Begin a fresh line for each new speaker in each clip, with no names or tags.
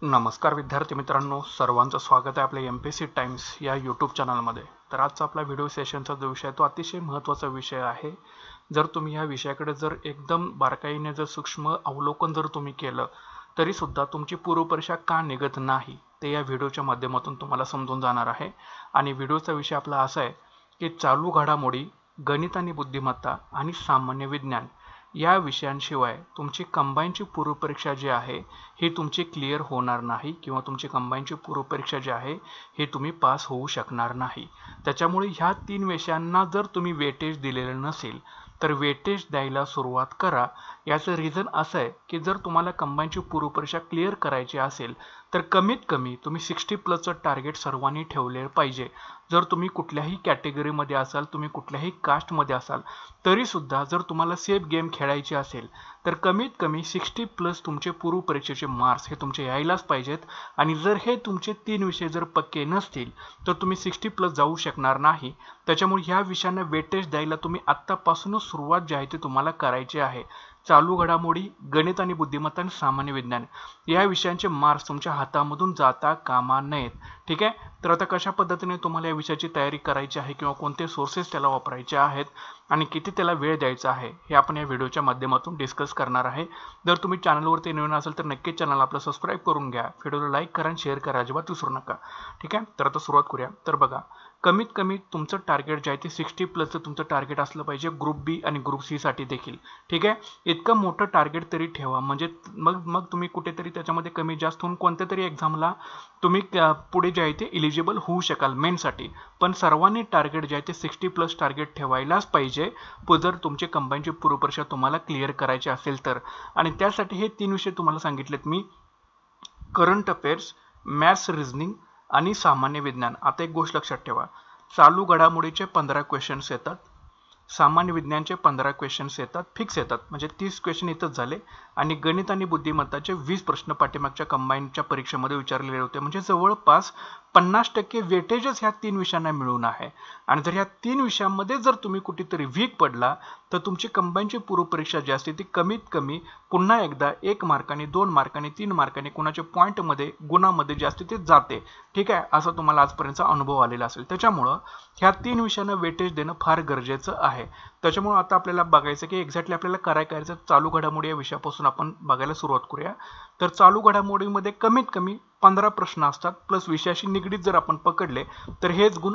नमस्कार विद्यार्थी मित्रांनो, सर्वांचं स्वागत आहे आपल्या MPSC टाइम्स या यूट्यूब चॅनलमध्ये। तर आजचा आपला व्हिडिओ सेशनचा जो विषय तो अतिशय महत्त्वाचा विषय आहे। जर तुम्ही या विषयाकडे जर एकदम बारकाईने जर सूक्ष्म अवलोकन जर तुम्ही केलं तरी सुद्धा तुमची पूर्वपरीक्षा का निघत नाही ते या व्हिडिओच्या माध्यमातून तुम्हाला समजून जाणार आहे। आणि व्हिडिओचा विषय आपला असा आहे की चालू घडामोडी, गणित आणि बुद्धिमत्ता आणि सामान्य विज्ञान या विषयांशिवाय तुमची कंबाईनची पूर्वपरीक्षा जी आहे ही तुमची क्लिअर होणार नाही किंवा तुमची कंबाईनची पूर्वपरीक्षा जी आहे हे तुम्ही पास होऊ शकणार नाही। त्याच्यामुळे ह्या तीन विषयांना जर तुम्ही वेटेज दिलेलं नसेल तर वेटेज द्यायला सुरुवात करा। याचं रिझन असं आहे की जर तुम्हाला कंबाईनची पूर्वपरीक्षा क्लिअर करायची असेल तर कमीत कमी तुम्ही 60+ टार्गेट सर्वांनी ठेवले पाहिजे। जर तुम्ही कुठल्याही कॅटेगरीमध्ये असाल, तुम्ही कुठल्याही कास्टमध्ये असाल तरी सुद्धा जर तुम्हाला सेफ गेम खेळायची असेल तर कमीत कमी 60+ तुमचे पूर्वपरीक्षेचे मार्क्स हे तुमचे यायलाच पाहिजेत। आणि जर हे तुमचे 3 विषय जर पक्के नसतील तर तुम्ही 60+ जाऊ शकणार नाही। त्याच्यामुळे ह्या विषयांना वेटेज द्यायला तुम्ही आत्तापासूनच सुरुवात जी आहे ती तुम्हाला करायची आहे। चालू घडामोडी, गणित आणि बुद्धिमत्ता आणि सामान्य विज्ञान या विषयांचे मार्क्स तुमच्या हातामधून जाता कामा नयेत। ठीक आहे, तर आता कशा पद्धतीने तुम्हाला या विषयाची तयारी करायची आहे किंवा कोणते सोर्सेस त्याला वापरायचे आहेत आणि किती त्याला वेळ द्यायचा आहे हे आपण या व्हिडिओच्या माध्यमातून डिस्कस करणार आहे। जर तुम्ही चॅनलवरती नवीन असाल तर नक्कीच चॅनल आपलं सबस्क्राईब करून घ्या, व्हिडिओला लाईक करा आणि शेअर करा, अजिबात विसरू नका। ठीक आहे, तर आता सुरुवात करूया। तर बघा, कमीत कमी तुमचं टार्गेट जे आहे ते 60+ तुमचं टार्गेट असलं पाहिजे ग्रुप बी आणि ग्रुप सी साठी देखील। ठीक आहे, इतकं मोठं टार्गेट तरी ठेवा म्हणजे मग तुम्ही कुठेतरी त्याच्यामध्ये कमी जास्त होऊन कोणत्या तरी एक्झामला तुम्ही पुढे जे आहे ते एलिजिबल होऊ शकाल मेनसाठी। पण सर्वांनी टार्गेट जे आहे ते 60+ टार्गेट ठेवायलाच पाहिजे जर तुमचे कंबाईनची पूर्वपरीक्षा तुम्हाला क्लिअर करायची असेल तर। आणि त्यासाठी हे 3 विषय तुम्हाला सांगितलेत मी, करंट अफेअर्स, मॅथ्स, रिझनिंग आणि सामान्य विज्ञान। आता एक गोष्ट लक्षात ठेवा, चालू घडामोडीचे 15 क्वेश्चन्स येतात, सामान्य विज्ञानचे 15 क्वेश्चन्स येतात, फिक्स येतात म्हणजे 30 क्वेश्चन इथंच झाले। आणि गणित आणि बुद्धिमत्ताचे 20 प्रश्न पाठीमागच्या कंबाईनच्या परीक्षेमध्ये विचारलेले होते म्हणजे जवळपास 50% वेटेजच ह्या 3 विषयांना मिळून आहे। आणि जर ह्या 3 विषयांमध्ये जर तुम्ही कुठेतरी वीक पडला तर तुमची कंबाईनची पूर्वपरीक्षा जी असते ती कमीत कमी पुन्हा एकदा 1 मार्काने, 2 मार्काने, 3 मार्काने, कोणाच्या पॉईंटमध्ये, गुणामध्ये जे असते ते जाते। ठीक आहे, असा तुम्हाला आजपर्यंतचा अनुभव आलेला असेल। त्याच्यामुळं ह्या 3 विषयांना वेटेज देणं फार गरजेचं आहे। त्याच्यामुळे आता आपल्याला बघायचं की एक्झॅक्टली आपल्याला काय करायचं, चालू घडामोडी या विषयापासून आपण बघायला सुरुवात करूया। तर चालू घडामोडीमध्ये कमीत कमी 15 प्रश्न असतात प्लस विषयाशी निगडीत जर आपण पकडले तर हेच गुण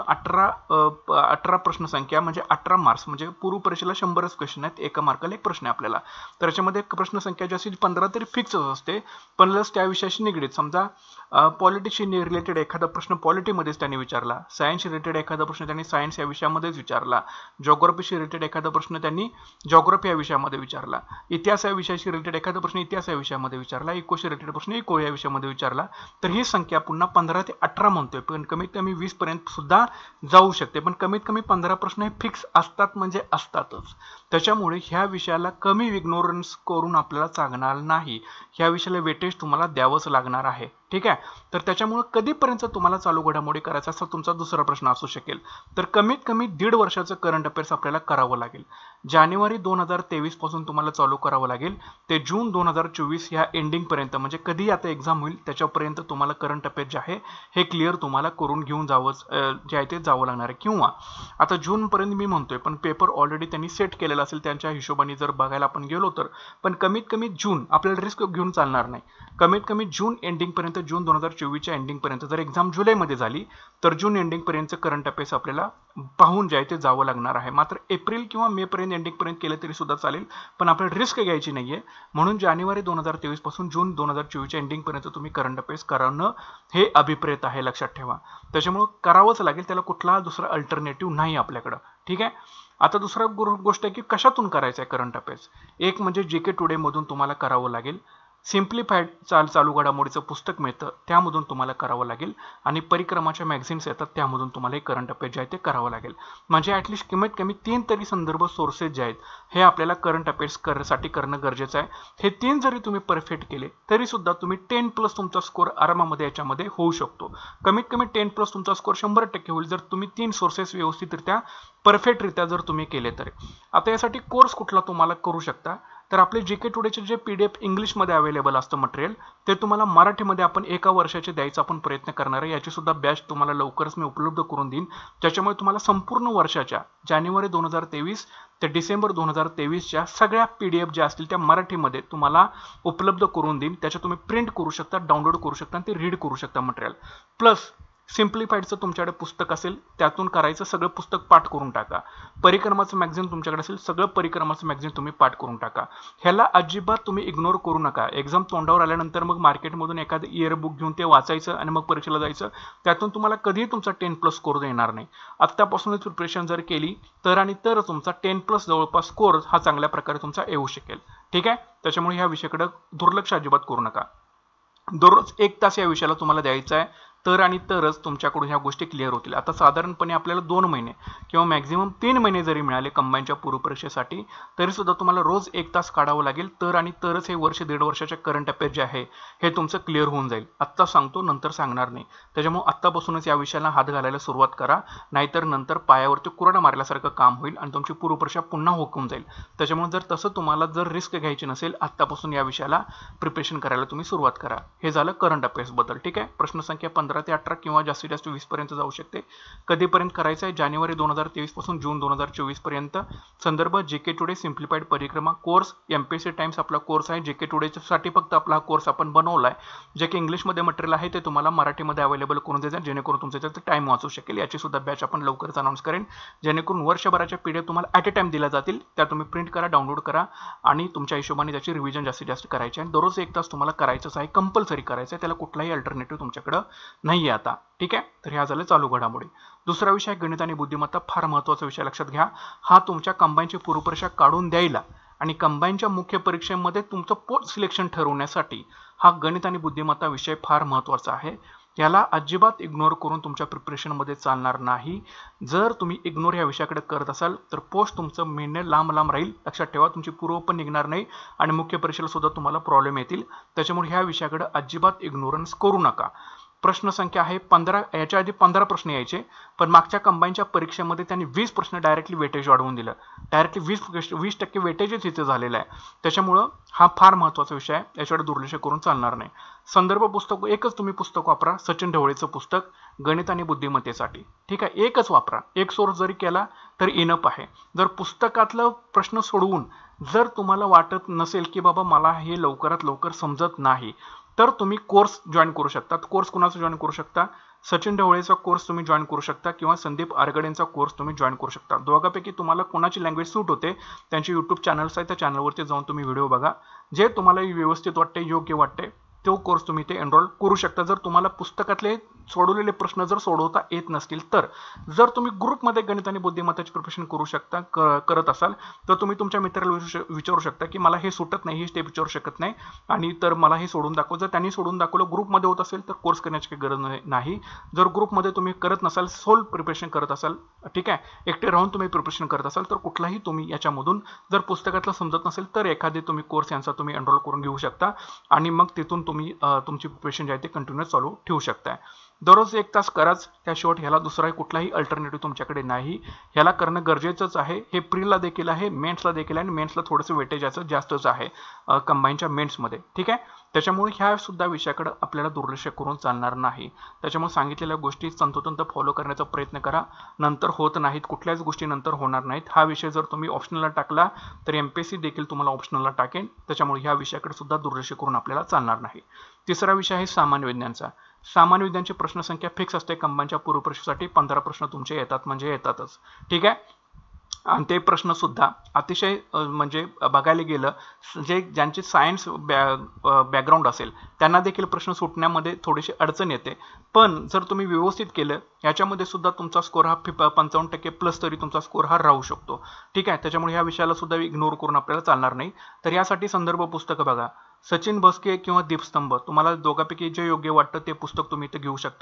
18 प्रश्न संख्या म्हणजे 18 मार्क्स म्हणजे पूर्वपरीक्षेला 100च क्वेश्चन आहेत, एका मार्काला एक प्रश्न आहे आपल्याला। तर याच्यामध्ये प्रश्न संख्या जी असते 15 तरी फिक्सच असते, पण प्लस त्या विषयाशी निगडीत समजा पॉलिटिक्सशी रिलेटेड एखादा प्रश्न पॉलिटीमध्येच त्यांनी विचारला, सायन्स रिलेटेड एखादा प्रश्न त्यांनी सायन्स या विषयामध्येच विचारला, जिओग्राफीशी रिलेटेड एखादा प्रश्न त्यांनी जिओग्राफी या विषयामध्ये विचारला, इतिहास या विषयाशी रिलेटेड एखादा प्रश्न इतिहास या विषयामध्ये विचारला, इकोशी रिलेटेड प्रश्न इको या विषयामध्ये विचारला। तर ही संख्या पुन्हा 15 ते 18 म्हणतोय, पण कमीत कमी 20 पर्यंत सुद्धा जाऊ शकते, पण कमीत कमी 15 प्रश्न हे फिक्स असतात म्हणजे असतातच। त्याच्यामुळे ह्या विषयाला कमी इग्नोरन्स करून आपल्याला चालणार नाही, ह्या विषयाला वेटेज तुम्हाला द्यावंच लागणार आहे। ठीक आहे, तर त्याच्यामुळे कधीपर्यंत तुम्हाला चालू घडामोडी करायचा असा तुमचा दुसरा प्रश्न असू शकेल। तर कमीत कमी 1.5 वर्षाचं करंट अफेअर्स आपल्याला करावं लागेल। जानेवारी 2023 पासून तुम्हाला चालू करावं लागेल ते जून 2024 ह्या एंडिंग पर्यंत म्हणजे कधी आता एक्झाम होईल त्याच्यापर्यंत तुम्हाला करंट अफेअर्स जे आहे हे क्लिअर तुम्हाला करून घेऊन जे आहे ते जावं लागणार आहे। किंवा आता जून पर्यंत मी म्हणतोय पण पेपर ऑलरेडी त्यांनी सेट केलेला असेल त्यांच्या हिशोबाने जर बघायला आपण गेलो तर, पण कमीत कमी जून आपल्याला रिस्क घेऊन चालणार नाही। कमीत कमी जून एंडिंग पर्यंत, जून 2024च्या एंडिंग पर्यंत, जर एक्झाम जुलैमध्ये झाली तर जून एंडिंग पर्यंत करंट अफेअर्स आपल्याला पाहून जे आहे ते जावं लागणार आहे। मात्र एप्रिल किंवा मे पर्यंत एंडिंग पर्यंत केलं तरी सुद्धा चालेल, पण आपल्याला रिस्क घ्यायची नाहीये। म्हणून जानेवारी 2023 पासून जून 2024च्या एंडिंग पर्यंत तुम्ही करंट अफेअर्स करणं हे अभिप्रेत आहे, लक्षात ठेवा। त्याच्यामुळे करावंच लागेल, त्याला कुठला दुसरा अल्टरनेटिव्ह नाही आपल्याकडं। ठीक आहे, आता दुसरा गोष्ट आहे की कशातून करायचं आहे करंट अफेअर्स। एक म्हणजे जीके टुडे मधून तुम्हाला करावं लागेल, सिम्प्लिफाईड चालू घडामोडीचं पुस्तक मिळतं त्यामधून तुम्हाला करावं लागेल, आणि परिक्रमाच्या मॅगझिन्स येतात त्यामधून तुम्हाला हे करंट अफेअर्स जे आहे ते करावं लागेल। म्हणजे ॲटलिस्ट कमीत कमी 3 तरी संदर्भ सोर्सेस जे आहेत हे आपल्याला करंट अफेअर्स साठी करणं गरजेचं आहे। हे 3 जरी तुम्ही परफेक्ट केले तरी सुद्धा तुम्ही 10+ तुमचा स्कोर आरामामध्ये याच्यामध्ये होऊ शकतो। कमीत कमी 10+ तुमचा स्कोर 100% होईल जर तुम्ही 3 सोर्सेस व्यवस्थितरित्या परफेक्टरित्या जर तुम्ही केले तर। आता यासाठी कोर्स कुठला तुम्हाला करू शकता, तर आपले जीके टुडेचे जे PDF इंग्लिशमध्ये अवेलेबल असतं मटेरियल ते तुम्हाला मराठीमध्ये आपण एका वर्षाचे द्यायचा आपण प्रयत्न करणार आहे। याची सुद्धा बॅच तुम्हाला लवकरच मी उपलब्ध करून देईन, ज्याच्यामुळे तुम्हाला संपूर्ण वर्षाच्या जानेवारी 2023 ते डिसेंबर 2023च्या सगळ्या PDF ज्या असतील त्या मराठीमध्ये तुम्हाला उपलब्ध करून देईन। त्याच्या तुम्ही प्रिंट करू शकता, डाउनलोड करू शकता आणि ते रीड करू शकता मटेरियल। प्लस सिम्प्लिफाईडचं तुमच्याकडे पुस्तक असेल त्यातून करायचं सगळं पुस्तक पाठ करून टाका। परिक्रमाचं मॅगझिन तुमच्याकडे असेल सगळं परिक्रमाचं मॅगझिन तुम्ही पाठ करून टाका। ह्याला अजिबात तुम्ही इग्नोर करू नका। एक्झाम तोंडावर आल्यानंतर मग मार्केटमधून एखादं इयर बुक घेऊन ते वाचायचं आणि मग परीक्षेला जायचं, त्यातून तुम्हाला कधीही तुमचा 10+ स्कोर येणार नाही। आत्तापासूनच प्रिपरेशन जर केली तर आणि तर तुमचा 10+ जवळपास स्कोर हा चांगल्या प्रकारे तुमचा येऊ शकेल। ठीक आहे, त्याच्यामुळे ह्या विषयाकडे दुर्लक्ष अजिबात करू नका। दररोज 1 तास या विषयाला तुम्हाला द्यायचा आहे, तर आणि तरच तुमच्याकडून ह्या गोष्टी क्लिअर होतील। आता साधारणपणे आपल्याला 2 महिने किंवा मॅक्झिमम 3 महिने जरी मिळाले कंबाईनच्या पूर्वपरीक्षेसाठी तरी सुद्धा तुम्हाला रोज 1 तास काढावं लागेल, तर आणि तरच हे वर्ष 1.5 वर्षाचे करंट अफेअर जे आहे हे तुमचं क्लिअर होऊन जाईल। आत्ता सांगतो नंतर सांगणार नाही, त्याच्यामुळे आत्तापासूनच या विषयाला हात घालायला सुरुवात करा, नाहीतर नंतर पायावरती कुऱ्हाड मारल्यासारखं काम होईल आणि तुमची पूर्वपरीक्षा पुन्हा होऊन जाईल। त्याच्यामुळे जर तसं तुम्हाला जर रिस्क घ्यायची नसेल आत्तापासून या विषयाला प्रिपरेशन करायला तुम्ही सुरुवात करा। हे झालं करंट अफेअर्स बद्दल। ठीक आहे, प्रश्न संख्या 15 ते 18 किंवा जास्तीत जास्त 20 पर्यंत जाऊ शकते। कधीपर्यंत करायचं आहे? जानेवारी 2023 पासून जून 2024 पर्यंत। संदर्भ GK today simplified Parikrama course, MPSC Times आपला कोर्स आहे। जीके टुडे साठी फक्त आपला कोर्स आपण बनवलाय, जे की इंग्लिशमध्ये मटेरियल आहे ते तुम्हाला मराठीमध्ये अवेलेबल करून द्यायचं, जेणेकरून तुमच्या त्याचा टाइम वाचू शकेल। याची सुद्धा बॅच आपण लवकरच अनाउन्स करेन, जेणेकरून वर्षभराच्या PDF तुम्हाला ॲट अ टाइम दिल्या जातील, त्या तुम्ही प्रिंट करा, डाउनलोड करा आणि तुमच्या हिशोबाने त्याची रिव्हिजन जास्तीत जास्त करायची आहे। दररोज 1 तास तुम्हाला करायचंच आहे, कंपल्सरी करायचं आहे, त्याला कुठलाही अल्टरनेटिव्ह तुमच्याकडे नाहीये आता। ठीक आहे, तर ह्या झालं चालू घडामोडी। दुसरा विषय गणित आणि बुद्धिमत्ता, फार महत्त्वाचा विषय लक्षात घ्या। हा तुमच्या कंबाईनची पूर्वपरीक्षा काढून द्यायला आणि कंबाईनच्या मुख्य परीक्षेमध्ये तुमचं पोस्ट सिलेक्शन ठरवण्यासाठी हा गणित आणि बुद्धिमत्ता विषय फार महत्त्वाचा आहे। याला अजिबात इग्नोर करून तुमच्या प्रिपरेशनमध्ये चालणार नाही। जर तुम्ही इग्नोर या विषयाकडे करत असाल तर पोस्ट तुमचं महिने लांब लांब राहील। लक्षात ठेवा, तुमची पूर्व पण निघणार नाही आणि मुख्य परीक्षेला सुद्धा तुम्हाला प्रॉब्लेम येतील। त्याच्यामुळे ह्या विषयाकडे अजिबात इग्नोरन्स करू नका। प्रश्न संख्या आहे 15, याच्या आधी 15 प्रश्न यायचे, पण मागच्या कंबाईनच्या परीक्षेमध्ये त्यांनी 20 प्रश्न डायरेक्टली वेटेज वाढवून दिलं, डायरेक्टली 20% वेटेजच इथे झालेलं आहे। त्याच्यामुळं हा फार महत्त्वाचा विषय आहे, याच्याकडे दुर्लक्ष करून चालणार नाही। संदर्भ पुस्तक एकच तुम्ही पुस्तक वापरा, सचिन ढवळेचं पुस्तक गणित आणि बुद्धिमत्तेसाठी। ठीक आहे, एकच वापरा, एक सोर्स जरी केला तर इनफ आहे। जर पुस्तकातलं प्रश्न सोडवून जर तुम्हाला वाटत नसेल की बाबा मला हे लवकरात लवकर समजत नाही, तर तुम्ही कोर्स जॉईन करू शकता। कोर्स कुणाचा जॉईन करू शकता? सचिन ढवळेचा कोर्स तुम्ही जॉईन करू शकता किंवा संदीप आरगडेंचा कोर्स तुम्ही जॉईन करू शकता। दोघांपैकी तुम्हाला कोणाची लँग्वेज सूट होते, त्यांचे YouTube चॅनल्स आहेत, त्या चॅनलवरती जाऊन तुम्ही व्हिडिओ बघा, जे तुम्हाला व्यवस्थित वाटते, योग्य वाटते तो कोर्स तुम्ही ते एनरोल करू शकता। जर तुम्हाला पुस्तकातले सोडवलेले प्रश्न जर सोडवता येत नसतील तर जर तुम्ही ग्रुपमध्ये गणित आणि बुद्धिमत्ताचे प्रिपरेशन करू शकता करत असाल तर तुम्ही तुमच्या मित्राला विचारू शकता की मला हे सुटत नाही, ही स्टेप विचारू शकत नाही आणि तर मला हे सोडून दाखव। जर त्यांनी सोडून दाखवलं ग्रुपमध्ये होत असेल तर कोर्स करण्याची काही गरज नाही। जर ग्रुपमध्ये तुम्ही करत नसाल, सोल प्रिपरेशन करत असाल, ठीक आहे, एकटे राहून तुम्ही प्रिपरेशन करत असाल तर कुठलाही तुम्ही याच्यामधून जर पुस्तकातलं समजत नसेल तर एखादे तुम्ही कोर्स यांचा तुम्ही एनरोल करून घेऊ शकता आणि मग तिथून तुम्ही तुमची प्रिपरेशन जे आहे ते कंटिन्यू चालू ठेवू शकता। दररोज 1 तास कराच, त्याशिवाय ह्याला दुसरा कुठलाही अल्टरनेटिव्ह तुमच्याकडे नाही। ह्याला करणं गरजेचंच आहे। हे प्रीला देखील आहे, मेन्सला देखील आहे आणि मेन्सला थोडंसं वेटेज याचं जास्तच आहे कंबाईनच्या मेन्समध्ये। ठीक आहे, त्याच्यामुळे ह्या सुद्धा विषयाकडे आपल्याला दुर्लक्ष करून चालणार नाही। त्याच्यामुळे सांगितलेल्या गोष्टी तंतोतंत फॉलो करण्याचा प्रयत्न करा, नंतर होत नाहीत, कुठल्याच गोष्टी नंतर होणार नाहीत। हा विषय जर तुम्ही ऑप्शनलला टाकला तर MPSC देखील तुम्हाला ऑप्शनलला टाकेन, त्याच्यामुळे ह्या विषयाकडे सुद्धा दुर्लक्ष करून आपल्याला चालणार नाही। तिसरा विषय आहे सामान्य विज्ञानचा। सामान्य विज्ञानची प्रश्न संख्या फिक्स असते कंबाईनच्या पूर्वपरीक्षेसाठी, 15 प्रश्न तुमचे येतात म्हणजे येतातच। ठीक आहे, आणि ते प्रश्न सुद्धा अतिशय म्हणजे बघायला गेलं ज्यांचे सायन्स बॅकग्राऊंड असेल त्यांना देखील प्रश्न सुटण्यामध्ये थोडीशी अडचण येते, पण जर तुम्ही व्यवस्थित केलं याच्यामध्ये सुद्धा तुमचा स्कोर हा 55% तरी तुमचा स्कोर हा राहू शकतो। ठीक आहे, त्याच्यामुळे ह्या विषयाला सुद्धा इग्नोर करून आपल्याला चालणार नाही। तर यासाठी संदर्भ पुस्तकं बघा, सचिन भस्के किंवा दीपस्तंभ, तुम्हाला दोघांपैकी जे योग्य वाटतं ते पुस्तक तुम्ही इथे घेऊ शकता।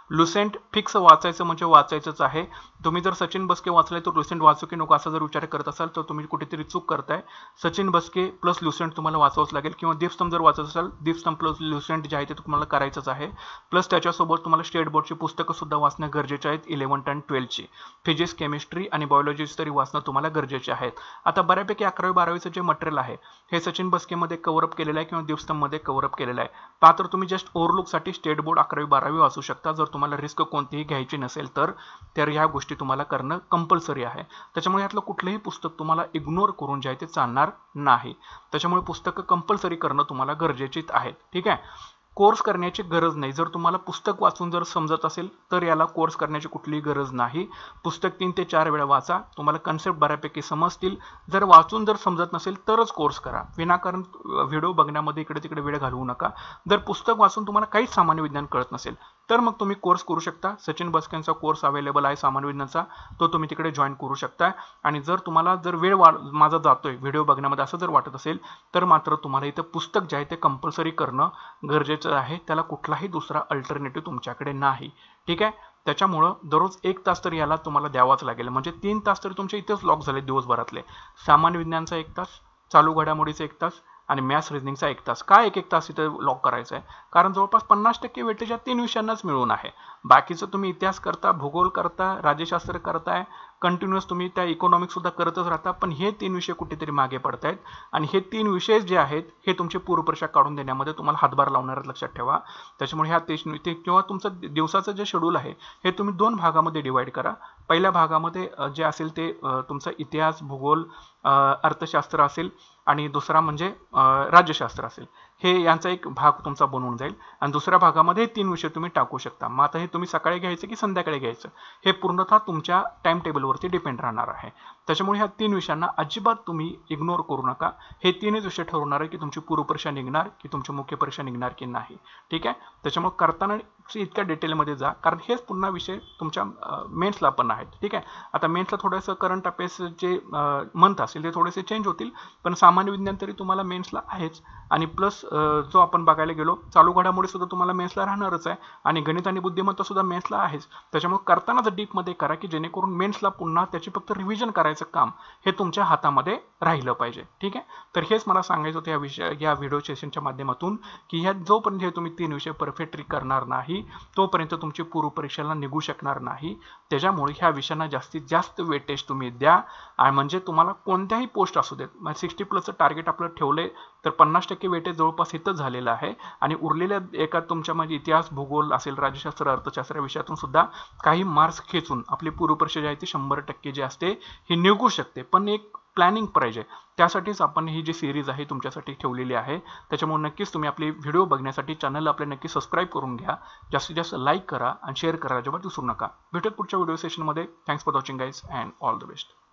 लुसेंट फिक्स वाचायचं म्हणजे वाचायचंच आहे. तुम्ही जर सचिन बस्के वाचले तर लुसेंट वाचू की नको असा जर विचार करत असाल तर तुम्ही कुठेतरी चूक करताय. सचिन बस्के प्लस लुसेंट तुम्हाला वाचावंच लागेल, किंवा दीपस्तंभ जर वाचत असाल दीपस्तंभ प्लस लुसेंट जे आहे ते तुम्हाला करायचंच आहे. प्लस त्याच्यासोबत तुम्हाला स्टेट बोर्डची पुस्तकं सुद्धा वाचणं गरजेचे आहेत. 11th आणि 12th फिजिक्स, केमिस्ट्री आणि बायोलॉजी तरी वाचणं तुम्हाला गरजेचे आहेत. आता बऱ्यापैकी 11वी 12वीचं जे मटेरियल आहे हे सचिन बस्केमध्ये कव्हरअप केलेलं आहे किंवा दीपस्तंभमध्ये कव्हरअप केलेलं आहे. तर तुम्ही जस्ट ओव्हरलुकसाठी स्टेट बोर्ड 11वी 12वी वाचू शकता. जर तुम्हाला रिस्क कोणतीही घ्यायची नसेल तर ह्या गोष्टी तुम्हाला करणं कंपल्सरी आहे. त्याच्यामुळे यातलं कुठलंही पुस्तक तुम्हाला इग्नोर करून जे आहे ते चालणार नाही. त्याच्यामुळे पुस्तकं कंपल्सरी करणं तुम्हाला गरजेचीच आहे. ठीक आहे. कोर्स करण्याची गरज नाही. जर तुम्हाला पुस्तक वाचून जर समजत असेल तर याला कोर्स करण्याची कुठलीही गरज नाही. पुस्तक 3 ते 4 वेळा वाचा, तुम्हाला कन्सेप्ट बऱ्यापैकी समजतील. जर वाचून जर समजत नसेल तरच कोर्स करा. विनाकारण व्हिडिओ बघण्यामध्ये इकडे तिकडे वेळ घालवू नका. जर पुस्तक वाचून तुम्हाला काहीच सामान्य विज्ञान कळत नसेल तर मग तुम्ही कोर्स करू शकता. सचिन बस्केंचा कोर्स अवेलेबल आहे सामान्य विज्ञानाचा, तो तुम्ही तिकडे जॉईन करू शकता. आणि जर तुम्हाला जर वेळ माझा जातोय व्हिडिओ बघण्यामध्ये असं जर वाटत असेल तर मात्र तुम्हाला इथं पुस्तक जे आहे ते कंपल्सरी करणं गरजेचं आहे. त्याला कुठलाही दुसरा अल्टरनेटिव्ह तुमच्याकडे नाही. ठीक आहे. त्याच्यामुळं दररोज 1 तास तर याला तुम्हाला द्यावाच लागेल. म्हणजे 3 तास तरी तुमचे इथेच लॉक झाले दिवसभरातले. सामान्य विज्ञानचा 1 तास, चालू घडामोडीचा 1 तास आणि मॅथ्स रिझनिंगचा 1 तास. काय 1 तास इथे लॉक करायचा आहे? कारण जवळपास 50% वेटेज या 3 विषयांनाच मिळून आहे. बाकीचं तुम्ही इतिहास करता, भूगोल करता, राज्यशास्त्र करताय, कंटिन्युअस तुम्ही त्या इकॉनॉमिक्स सुद्धा करतच राहता, पण हे 3 विषय कुठेतरी मागे पडतायत. आणि हे 3 विषय जे आहेत हे तुमचे पूर्वपरीक्षा काढून देण्यामध्ये तुम्हाला हातभार लावणार आहेत, लक्षात ठेवा. त्याच्यामुळे ह्या किंवा तुमचं दिवसाचं जे शेड्यूल आहे हे तुम्ही 2 भागामध्ये डिवाइड करा. पहिल्या भागामध्ये जे असेल ते तुमचा इतिहास, भूगोल, अर्थशास्त्र असेल आणि दुसरा म्हणजे राज्यशास्त्र असेल. हे यांचा एक भाग तुमचा बनवून जाईल. आणि दुसऱ्या भागामध्ये 3 विषय तुम्ही टाकू शकता. मग आता हे तुम्ही सकाळी घ्यायचं की संध्याकाळी घ्यायचं हे पूर्णतः तुमच्या टाइम टेबलवरती डिपेंड राहणार आहे. त्याच्यामुळे ह्या 3 विषयांना अजिबात तुम्ही इग्नोर करू नका. हे 3च विषय ठरवणार आहे की तुमची पूर्वपरीक्षा निघणार की तुमची मुख्य परीक्षा निघणार की नाही. ठीक आहे. त्याच्यामुळे करताना इतक्या डिटेलमध्ये जा, कारण हेच पुन्हा विषय तुमच्या मेन्सला पण आहेत. ठीक आहे. आता मेन्सला थोडंसं करंट अफेअर्स जे मंथ असेल ते थोडेसे चेंज होतील, पण सामान्य विज्ञान तरी तुम्हाला मेन्सला आहेच. आणि प्लस जो आपण बघायला गेलो चालू घडामोडी सुद्धा तुम्हाला मेन्सला राहणारच आहे. आणि गणित आणि बुद्धिमत्ता सुद्धा मेन्सला आहेच. त्याच्यामुळे करताना जर डीपमध्ये करा की जेणेकरून मेन्सला पुन्हा त्याची फक्त रिव्हिजन करायचं काम हे तुमच्या हातामध्ये राहिलं पाहिजे. ठीक आहे. तर हेच मला सांगायचं होतं या व्हिडिओ सेशनच्या माध्यमातून की ह्या जोपर्यंत हे तुम्ही 3 विषय परफेक्टली करणार नाही तोपर्यंत तुमची पूर्व परीक्षेला निघू शकणार नाही. त्याच्यामुळे ह्या विषयांना जास्तीत जास्त वेटेज तुम्ही द्या. आणि म्हणजे तुम्हाला कोणत्याही पोस्ट असू देत, 60+ टार्गेट आपलं ठेवले तर 50% वेटेज जवळपास इथंच झालेलं आहे. आणि उरलेल्या एका तुमच्या म्हणजे इतिहास, भूगोल असेल, राज्यशास्त्र, अर्थशास्त्र विषयातून सुद्धा काही मार्क्स खेचून आपली पूर्व परीक्षा जी आहे ती 100% जे असते हे निघू शकते. पण एक प्लॅनिंग पाहिजे. त्यासाठीच आपण ही जी सिरीज आहे तुमच्यासाठी ठेवलेली आहे. त्याच्यामुळे नक्कीच तुम्ही आपले व्हिडिओ बघण्यासाठी चॅनलला आपले नक्की सबस्क्राईब करून घ्या. जास्तीत जास्त लाईक करा आणि शेअर करा, अजिबात विसरू नका. भेटूयात पुढच्या व्हिडिओ सेशनमध्ये. Thanks for watching guys and all the best.